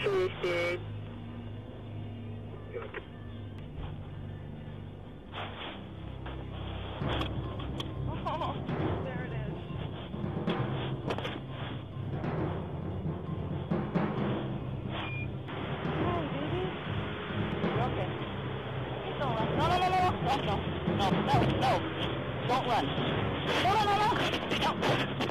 Appreciate. Oh, there it is. Hi, baby. You okay? Please don't run. No, no, no, no, no, no, no, no, no, no. Don't run. No, no, no, no. No.